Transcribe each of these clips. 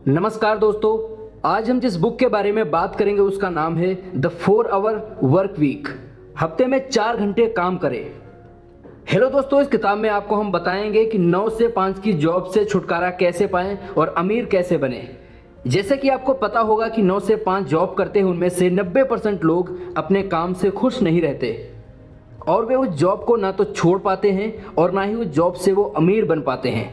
नमस्कार दोस्तों, आज हम जिस बुक के बारे में बात करेंगे उसका नाम है द 4 आवर वर्क वीक। हफ्ते में 4 घंटे काम करें। हेलो दोस्तों, इस किताब में आपको हम बताएंगे कि 9 से 5 की जॉब से छुटकारा कैसे पाएं और अमीर कैसे बने। जैसे कि आपको पता होगा कि 9 से 5 जॉब करते हैं, उनमें से 90% लोग अपने काम से खुश नहीं रहते और वे उस जॉब को ना तो छोड़ पाते हैं और ना ही उस जॉब से वो अमीर बन पाते हैं।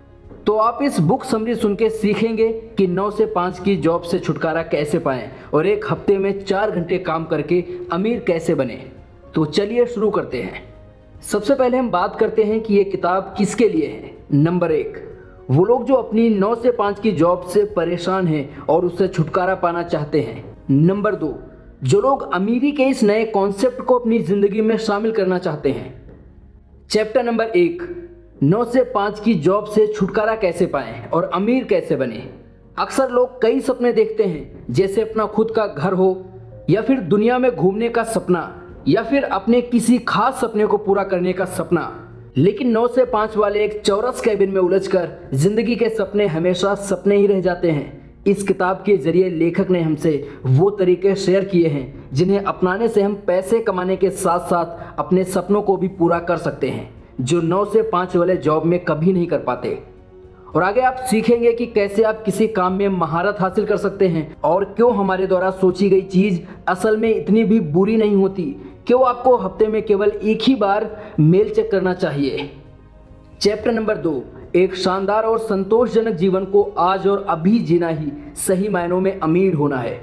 तो आप इस बुक समरी सुन के सीखेंगे कि 9 से 5 की जॉब से छुटकारा कैसे पाएं और एक हफ्ते में 4 घंटे काम करके अमीर कैसे बने। तो चलिए शुरू करते हैं। सबसे पहले हम बात करते हैं कि ये किताब किसके लिए है। नंबर 1, वो लोग जो अपनी 9 से 5 की जॉब से परेशान हैं और उससे छुटकारा पाना चाहते हैं। नंबर 2, जो लोग अमीरी के इस नए कॉन्सेप्ट को अपनी जिंदगी में शामिल करना चाहते हैं। चैप्टर नंबर 1, 9 से 5 की जॉब से छुटकारा कैसे पाएं और अमीर कैसे बने। अक्सर लोग कई सपने देखते हैं, जैसे अपना खुद का घर हो या फिर दुनिया में घूमने का सपना या फिर अपने किसी खास सपने को पूरा करने का सपना। लेकिन 9 से 5 वाले एक चौरस कैबिन में उलझकर जिंदगी के सपने हमेशा सपने ही रह जाते हैं। इस किताब के जरिए लेखक ने हमसे वो तरीके शेयर किए हैं जिन्हें अपनाने से हम पैसे कमाने के साथ साथ अपने सपनों को भी पूरा कर सकते हैं, जो 9 से 5 वाले जॉब में कभी नहीं कर पाते। और आगे आप सीखेंगे कि कैसे आप किसी काम में महारत हासिल कर सकते हैं और क्यों हमारे द्वारा सोची गई चीज असल में इतनी भी बुरी नहीं होती, क्यों आपको हफ्ते में केवल एक ही बार मेल चेक करना चाहिए। चैप्टर नंबर 2, एक शानदार और संतोषजनक जीवन को आज और अभी जीना ही सही मायनों में अमीर होना है।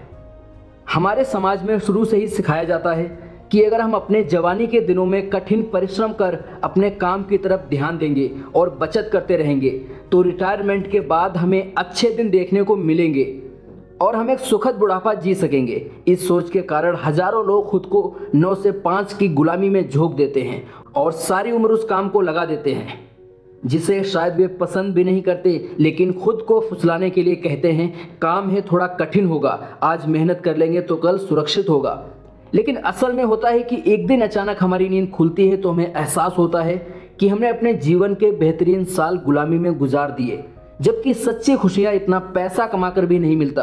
हमारे समाज में शुरू से ही सिखाया जाता है कि अगर हम अपने जवानी के दिनों में कठिन परिश्रम कर अपने काम की तरफ ध्यान देंगे और बचत करते रहेंगे तो रिटायरमेंट के बाद हमें अच्छे दिन देखने को मिलेंगे और हम एक सुखद बुढ़ापा जी सकेंगे। इस सोच के कारण हजारों लोग खुद को 9 से 5 की गुलामी में झोंक देते हैं और सारी उम्र उस काम को लगा देते हैं जिसे शायद वे पसंद भी नहीं करते, लेकिन खुद को फुसलाने के लिए कहते हैं काम है थोड़ा कठिन होगा, आज मेहनत कर लेंगे तो कल सुरक्षित होगा। लेकिन असल में होता है कि एक दिन अचानक हमारी नींद खुलती है तो हमें एहसास होता है कि हमने अपने जीवन के बेहतरीन साल गुलामी में गुजार दिए, जबकि सच्ची खुशियां इतना पैसा कमाकर भी नहीं मिलता।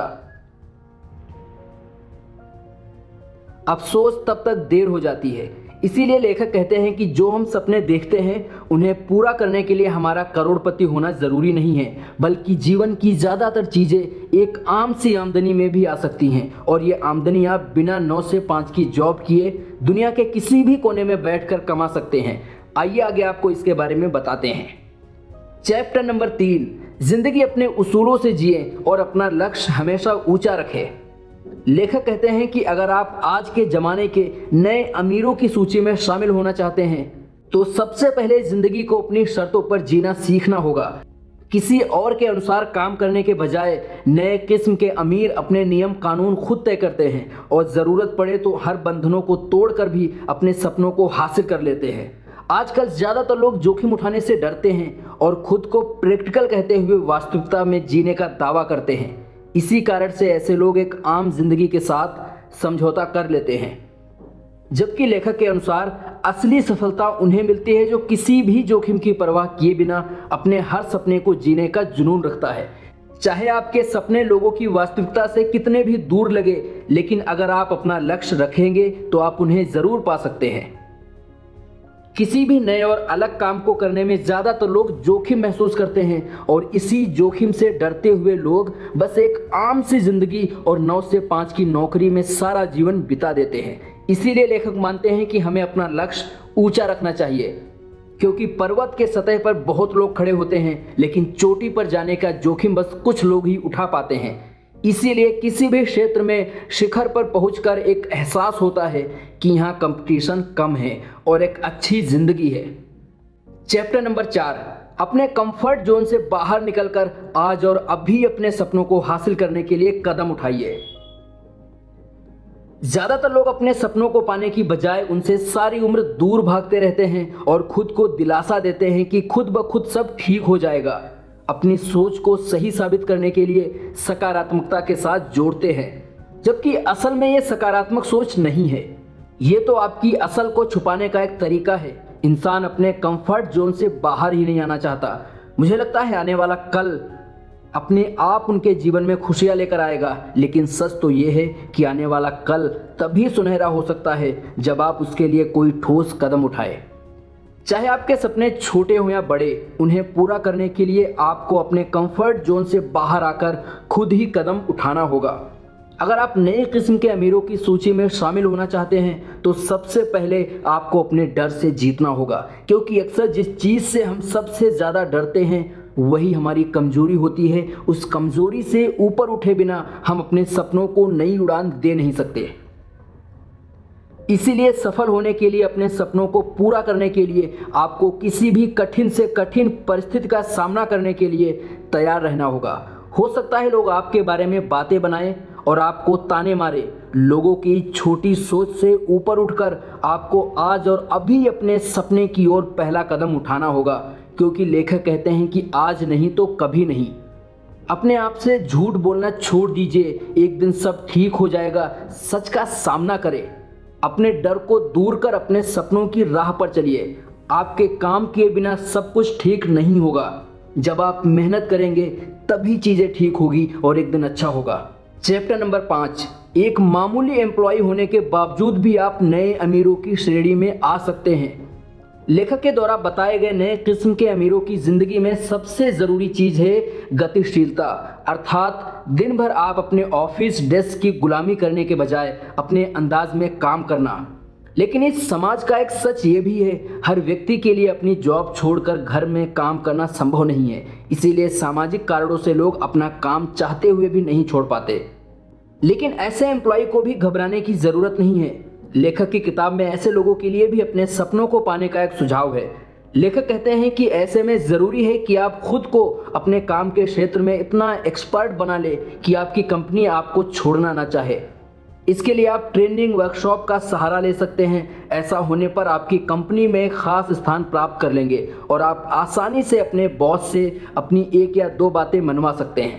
अफसोस तब तक देर हो जाती है। इसीलिए लेखक कहते हैं कि जो हम सपने देखते हैं उन्हें पूरा करने के लिए हमारा करोड़पति होना जरूरी नहीं है, बल्कि जीवन की ज्यादातर चीजें एक आम सी आमदनी में भी आ सकती हैं और ये आमदनी आप बिना 9 से 5 की जॉब किए दुनिया के किसी भी कोने में बैठकर कमा सकते हैं। आइए आगे आपको इसके बारे में बताते हैं। चैप्टर नंबर 3, जिंदगी अपने उसूलों से जिए और अपना लक्ष्य हमेशा ऊंचा रखें। लेखक कहते हैं कि अगर आप आज के जमाने के नए अमीरों की सूची में शामिल होना चाहते हैं तो सबसे पहले जिंदगी को अपनी शर्तों पर जीना सीखना होगा। किसी और के अनुसार काम करने के बजाय नए किस्म के अमीर अपने नियम कानून खुद तय करते हैं और ज़रूरत पड़े तो हर बंधनों को तोड़कर भी अपने सपनों को हासिल कर लेते हैं। आजकल ज़्यादातर लोग जोखिम उठाने से डरते हैं और खुद को प्रैक्टिकल कहते हुए वास्तविकता में जीने का दावा करते हैं। इसी कारण से ऐसे लोग एक आम जिंदगी के साथ समझौता कर लेते हैं, जबकि लेखक के अनुसार असली सफलता उन्हें मिलती है जो किसी भी जोखिम की परवाह किए बिना अपने हर सपने को जीने का जुनून रखता है। चाहे आपके सपने लोगों की वास्तविकता से कितने भी दूर लगे, लेकिन अगर आप अपना लक्ष्य रखेंगे तो आप उन्हें जरूर पा सकते हैं। किसी भी नए और अलग काम को करने में ज़्यादातर लोग जोखिम महसूस करते हैं और इसी जोखिम से डरते हुए लोग बस एक आम सी जिंदगी और 9 से 5 की नौकरी में सारा जीवन बिता देते हैं। इसीलिए लेखक मानते हैं कि हमें अपना लक्ष्य ऊंचा रखना चाहिए, क्योंकि पर्वत के सतह पर बहुत लोग खड़े होते हैं लेकिन चोटी पर जाने का जोखिम बस कुछ लोग ही उठा पाते हैं। इसीलिए किसी भी क्षेत्र में शिखर पर पहुंचकर एक एहसास होता है कि यहाँ कंपटीशन कम है और एक अच्छी जिंदगी है। चैप्टर नंबर 4, अपने कंफर्ट जोन से बाहर निकलकर आज और अभी अपने सपनों को हासिल करने के लिए कदम उठाइए। ज्यादातर लोग अपने सपनों को पाने की बजाय उनसे सारी उम्र दूर भागते रहते हैं और खुद को दिलासा देते हैं कि खुद ब खुद सब ठीक हो जाएगा। अपनी सोच को सही साबित करने के लिए सकारात्मकता के साथ जोड़ते हैं, जबकि असल में ये सकारात्मक सोच नहीं है। ये तो आपकी असल को छुपाने का एक तरीका है। इंसान अपने कंफर्ट जोन से बाहर ही नहीं आना चाहता। मुझे लगता है आने वाला कल अपने आप उनके जीवन में खुशियां लेकर आएगा, लेकिन सच तो ये है कि आने वाला कल तभी सुनहरा हो सकता है जब आप उसके लिए कोई ठोस कदम उठाए। चाहे आपके सपने छोटे हो या बड़े, उन्हें पूरा करने के लिए आपको अपने कंफर्ट जोन से बाहर आकर खुद ही कदम उठाना होगा। अगर आप नए किस्म के अमीरों की सूची में शामिल होना चाहते हैं तो सबसे पहले आपको अपने डर से जीतना होगा, क्योंकि अक्सर जिस चीज़ से हम सबसे ज़्यादा डरते हैं वही हमारी कमजोरी होती है। उस कमजोरी से ऊपर उठे बिना हम अपने सपनों को नई उड़ान दे नहीं सकते। इसीलिए सफल होने के लिए, अपने सपनों को पूरा करने के लिए आपको किसी भी कठिन से कठिन परिस्थिति का सामना करने के लिए तैयार रहना होगा। हो सकता है लोग आपके बारे में बातें बनाएं और आपको ताने मारे। लोगों की छोटी सोच से ऊपर उठकर आपको आज और अभी अपने सपने की ओर पहला कदम उठाना होगा, क्योंकि लेखक कहते हैं कि आज नहीं तो कभी नहीं। अपने आप से झूठ बोलना छोड़ दीजिए, एक दिन सब ठीक हो जाएगा। सच का सामना करें, अपने डर को दूर कर अपने सपनों की राह पर चलिए। आपके काम किए बिना सब कुछ ठीक नहीं होगा। जब आप मेहनत करेंगे तभी चीजें ठीक होगी और एक दिन अच्छा होगा। चैप्टर नंबर 5, एक मामूली एम्प्लॉय होने के बावजूद भी आप नए अमीरों की श्रेणी में आ सकते हैं। लेखक के द्वारा बताए गए नए किस्म के अमीरों की जिंदगी में सबसे जरूरी चीज है गतिशीलता, अर्थात दिन भर आप अपने ऑफिस डेस्क की गुलामी करने के बजाय अपने अंदाज में काम करना। लेकिन इस समाज का एक सच ये भी है, हर व्यक्ति के लिए अपनी जॉब छोड़कर घर में काम करना संभव नहीं है। इसीलिए सामाजिक कारणों से लोग अपना काम चाहते हुए भी नहीं छोड़ पाते। लेकिन ऐसे एम्प्लॉय को भी घबराने की जरूरत नहीं है। लेखक की किताब में ऐसे लोगों के लिए भी अपने सपनों को पाने का एक सुझाव है। लेखक कहते हैं कि ऐसे में जरूरी है कि आप खुद को अपने काम के क्षेत्र में इतना एक्सपर्ट बना ले कि आपकी कंपनी आपको छोड़ना ना चाहे। इसके लिए आप ट्रेनिंग वर्कशॉप का सहारा ले सकते हैं। ऐसा होने पर आपकी कंपनी में खास स्थान प्राप्त कर लेंगे और आप आसानी से अपने बॉस से अपनी 1 या 2 बातें मनवा सकते हैं।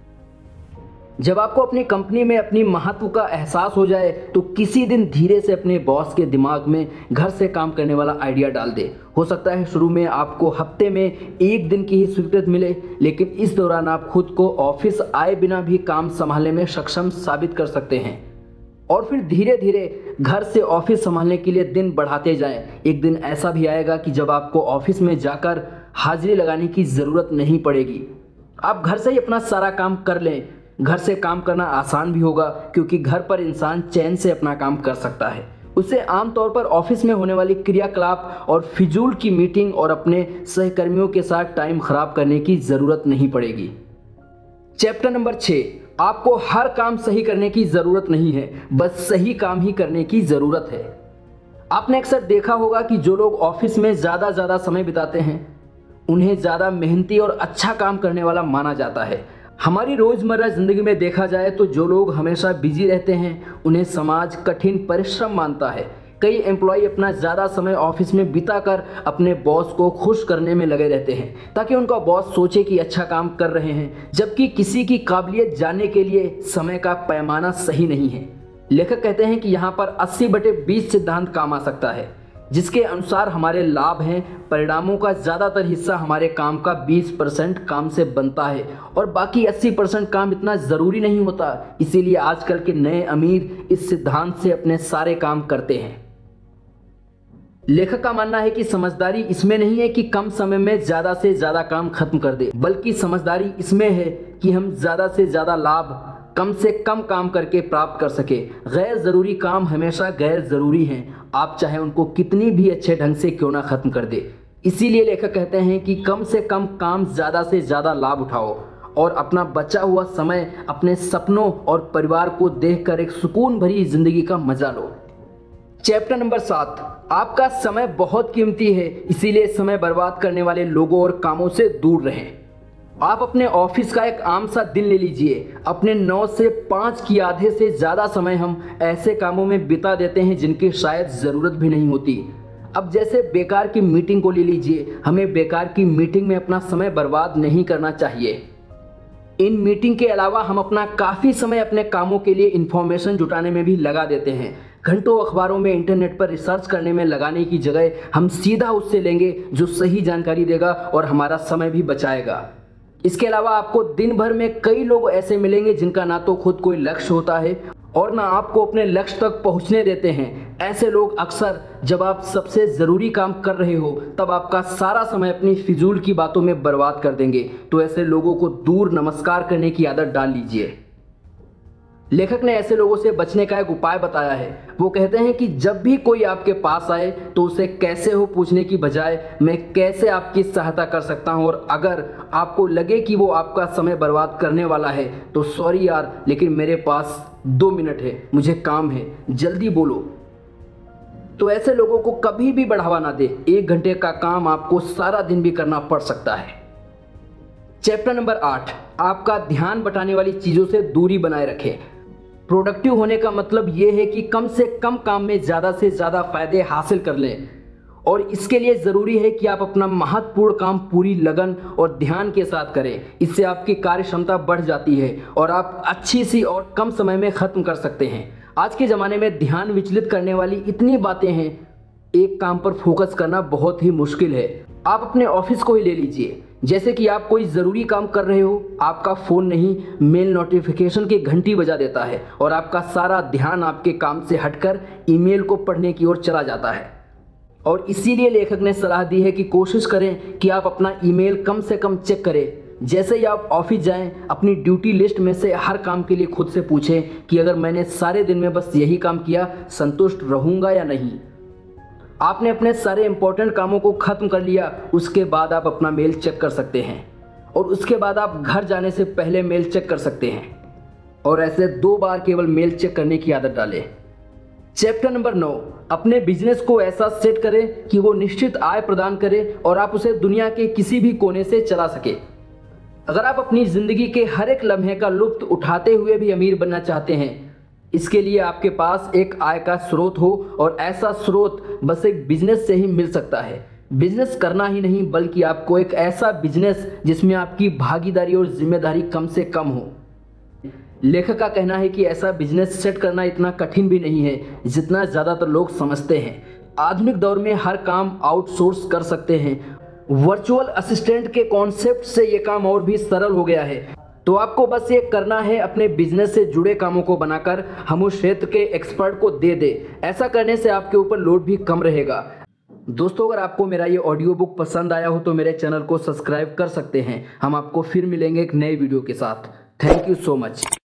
जब आपको अपनी कंपनी में अपनी महत्व का एहसास हो जाए तो किसी दिन धीरे से अपने बॉस के दिमाग में घर से काम करने वाला आइडिया डाल दे। हो सकता है शुरू में आपको हफ्ते में 1 दिन की ही स्वीकृति मिले, लेकिन इस दौरान आप खुद को ऑफिस आए बिना भी काम संभालने में सक्षम साबित कर सकते हैं और फिर धीरे धीरे घर से ऑफिस संभालने के लिए दिन बढ़ाते जाएं। एक दिन ऐसा भी आएगा कि जब आपको ऑफिस में जाकर हाजिरी लगाने की ज़रूरत नहीं पड़ेगी। आप घर से ही अपना सारा काम कर लें। घर से काम करना आसान भी होगा, क्योंकि घर पर इंसान चैन से अपना काम कर सकता है। उसे आमतौर पर ऑफिस में होने वाली क्रियाकलाप और फिजूल की मीटिंग और अपने सहकर्मियों के साथ टाइम खराब करने की ज़रूरत नहीं पड़ेगी। चैप्टर नंबर 6, आपको हर काम सही करने की ज़रूरत नहीं है, बस सही काम ही करने की ज़रूरत है। आपने अक्सर देखा होगा कि जो लोग ऑफिस में ज़्यादा समय बिताते हैं उन्हें ज़्यादा मेहनती और अच्छा काम करने वाला माना जाता है। हमारी रोज़मर्रा ज़िंदगी में देखा जाए तो जो लोग हमेशा बिजी रहते हैं उन्हें समाज कठिन परिश्रम मानता है। कई एम्प्लॉय अपना ज़्यादा समय ऑफिस में बिताकर अपने बॉस को खुश करने में लगे रहते हैं ताकि उनका बॉस सोचे कि अच्छा काम कर रहे हैं, जबकि किसी की काबिलियत जानने के लिए समय का पैमाना सही नहीं है। लेखक कहते हैं कि यहाँ पर 80/20 सिद्धांत काम आ सकता है, जिसके अनुसार हमारे लाभ हैं परिणामों का ज़्यादातर हिस्सा हमारे काम का 20% काम से बनता है और बाकी 80% काम इतना ज़रूरी नहीं होता। इसीलिए आजकल के नए अमीर इस सिद्धांत से अपने सारे काम करते हैं। लेखक का मानना है कि समझदारी इसमें नहीं है कि कम समय में ज़्यादा से ज़्यादा काम खत्म कर दे, बल्कि समझदारी इसमें है कि हम ज़्यादा से ज़्यादा लाभ कम से कम काम करके प्राप्त कर सके। गैर ज़रूरी काम हमेशा गैर ज़रूरी हैं, आप चाहे उनको कितनी भी अच्छे ढंग से क्यों ना ख़त्म कर दे। इसीलिए लेखक कहते हैं कि कम से कम काम ज़्यादा से ज़्यादा लाभ उठाओ और अपना बचा हुआ समय अपने सपनों और परिवार को देखकर एक सुकून भरी ज़िंदगी का मजा लो। चैप्टर नंबर 7, आपका समय बहुत कीमती है, इसीलिए समय बर्बाद करने वाले लोगों और कामों से दूर रहें। आप अपने ऑफिस का एक आम सा दिन ले लीजिए। अपने 9 से 5 की आधे से ज़्यादा समय हम ऐसे कामों में बिता देते हैं जिनकी शायद ज़रूरत भी नहीं होती। अब जैसे बेकार की मीटिंग को ले लीजिए, हमें बेकार की मीटिंग में अपना समय बर्बाद नहीं करना चाहिए। इन मीटिंग के अलावा हम अपना काफ़ी समय अपने कामों के लिए इन्फॉर्मेशन जुटाने में भी लगा देते हैं। घंटों अखबारों में इंटरनेट पर रिसर्च करने में लगाने की जगह हम सीधा उससे लेंगे जो सही जानकारी देगा और हमारा समय भी बचाएगा। इसके अलावा आपको दिन भर में कई लोग ऐसे मिलेंगे जिनका ना तो खुद कोई लक्ष्य होता है और ना आपको अपने लक्ष्य तक पहुंचने देते हैं। ऐसे लोग अक्सर जब आप सबसे ज़रूरी काम कर रहे हो तब आपका सारा समय अपनी फिजूल की बातों में बर्बाद कर देंगे। तो ऐसे लोगों को दूर नमस्कार करने की आदत डाल लीजिए। लेखक ने ऐसे लोगों से बचने का एक उपाय बताया है। वो कहते हैं कि जब भी कोई आपके पास आए तो उसे कैसे हो पूछने की बजाय मैं कैसे आपकी सहायता कर सकता हूं, और अगर आपको लगे कि वो आपका समय बर्बाद करने वाला है तो सॉरी यार, लेकिन मेरे पास 2 मिनट है, मुझे काम है, जल्दी बोलो। तो ऐसे लोगों को कभी भी बढ़ावा ना दे। 1 घंटे का काम आपको सारा दिन भी करना पड़ सकता है। चैप्टर नंबर 8, आपका ध्यान बटाने वाली चीज़ों से दूरी बनाए रखें। प्रोडक्टिव होने का मतलब ये है कि कम से कम काम में ज़्यादा से ज़्यादा फायदे हासिल कर लें, और इसके लिए ज़रूरी है कि आप अपना महत्वपूर्ण काम पूरी लगन और ध्यान के साथ करें। इससे आपकी कार्य क्षमता बढ़ जाती है और आप अच्छी सी और कम समय में ख़त्म कर सकते हैं। आज के ज़माने में ध्यान विचलित करने वाली इतनी बातें हैं, एक काम पर फोकस करना बहुत ही मुश्किल है। आप अपने ऑफिस को ही ले लीजिए। जैसे कि आप कोई ज़रूरी काम कर रहे हो, आपका फ़ोन नहीं, मेल नोटिफिकेशन की घंटी बजा देता है और आपका सारा ध्यान आपके काम से हटकर ईमेल को पढ़ने की ओर चला जाता है। और इसीलिए लेखक ने सलाह दी है कि कोशिश करें कि आप अपना ईमेल कम से कम चेक करें। जैसे ही आप ऑफिस जाएं, अपनी ड्यूटी लिस्ट में से हर काम के लिए खुद से पूछें कि अगर मैंने सारे दिन में बस यही काम किया, संतुष्ट रहूँगा या नहीं। आपने अपने सारे इंपॉर्टेंट कामों को खत्म कर लिया, उसके बाद आप अपना मेल चेक कर सकते हैं, और उसके बाद आप घर जाने से पहले मेल चेक कर सकते हैं, और ऐसे 2 बार केवल मेल चेक करने की आदत डालें। चैप्टर नंबर 9, अपने बिजनेस को ऐसा सेट करें कि वो निश्चित आय प्रदान करे और आप उसे दुनिया के किसी भी कोने से चला सके। अगर आप अपनी ज़िंदगी के हर एक लम्हे का लुत्फ उठाते हुए भी अमीर बनना चाहते हैं, इसके लिए आपके पास एक आय का स्रोत हो, और ऐसा स्रोत बस एक बिजनेस से ही मिल सकता है। बिजनेस करना ही नहीं, बल्कि आपको एक ऐसा बिजनेस जिसमें आपकी भागीदारी और जिम्मेदारी कम से कम हो। लेखक का कहना है कि ऐसा बिजनेस सेट करना इतना कठिन भी नहीं है जितना ज़्यादातर लोग समझते हैं। आधुनिक दौर में हर काम आउटसोर्स कर सकते हैं। वर्चुअल असिस्टेंट के कॉन्सेप्ट से ये काम और भी सरल हो गया है। तो आपको बस ये करना है, अपने बिजनेस से जुड़े कामों को बनाकर हम उस क्षेत्र के एक्सपर्ट को दे दे। ऐसा करने से आपके ऊपर लोड भी कम रहेगा। दोस्तों, अगर आपको मेरा ये ऑडियो बुक पसंद आया हो तो मेरे चैनल को सब्सक्राइब कर सकते हैं। हम आपको फिर मिलेंगे एक नए वीडियो के साथ। Thank you so much.